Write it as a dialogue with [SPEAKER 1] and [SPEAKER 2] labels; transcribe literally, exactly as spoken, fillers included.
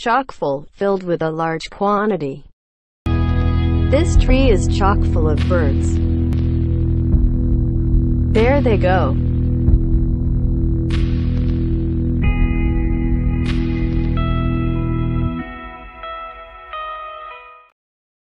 [SPEAKER 1] chockful, filled with a large quantity. This tree is chock full of birds. There they go.